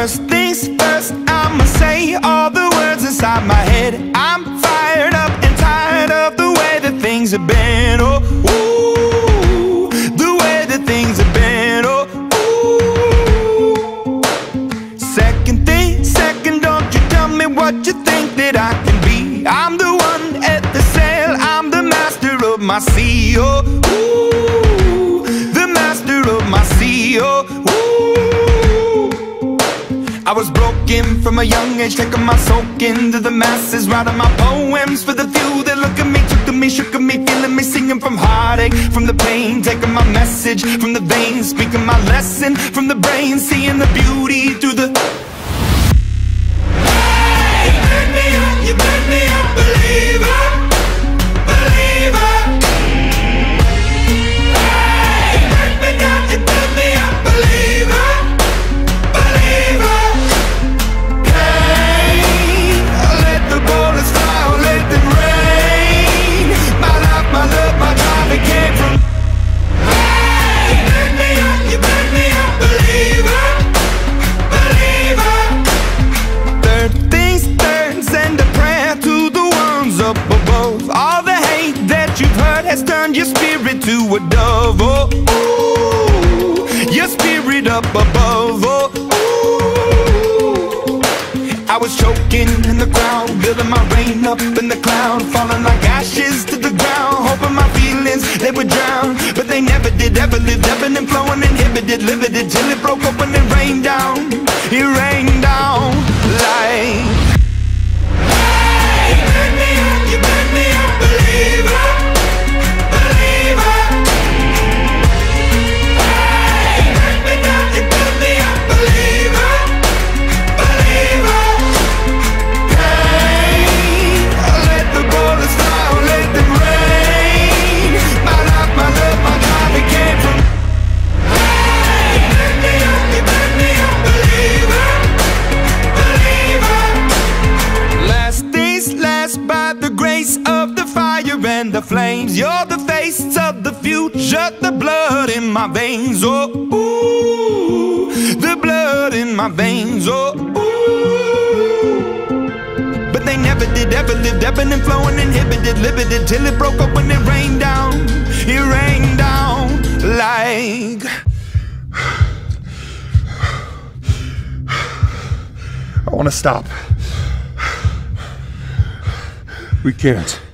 First things first, I'ma say all the words inside my head. I'm fired up and tired of the way that things have been. Oh, ooh, the way that things have been. Oh, ooh. Second thing, second, don't you tell me what you think that I can be. I'm the one at the sail, I'm the master of my sea. Oh, ooh, the master of my sea. Oh, ooh. I was broken from a young age, taking my soak into the masses, writing my poems for the few that look at me, took to me, shook at me, feeling me, singing from heartache, from the pain, taking my message from the veins, speaking my lesson from the brain, seeing the beauty through the... Hey, you made me a believer, believer. Hey, you made me down, you made me a believer, believer. Turned your spirit to a dove, oh, ooh, your spirit up above, oh, ooh. I was choking in the crowd, building my rain up in the cloud, falling like ashes to the ground, hoping my feelings, they would drown, but they never did, ever lived, ebbing and flowing, inhibited, limited, till it broke open and rained down, it rained down like... Hey, you made me a believer, and the flames, you're the face of the future, the blood in my veins, oh, ooh, the blood in my veins, oh, ooh. But they never did, ever lived, ebbing and flowing, inhibited, limited, till it broke open and rained down, it rained down like... I want to stop. We can't.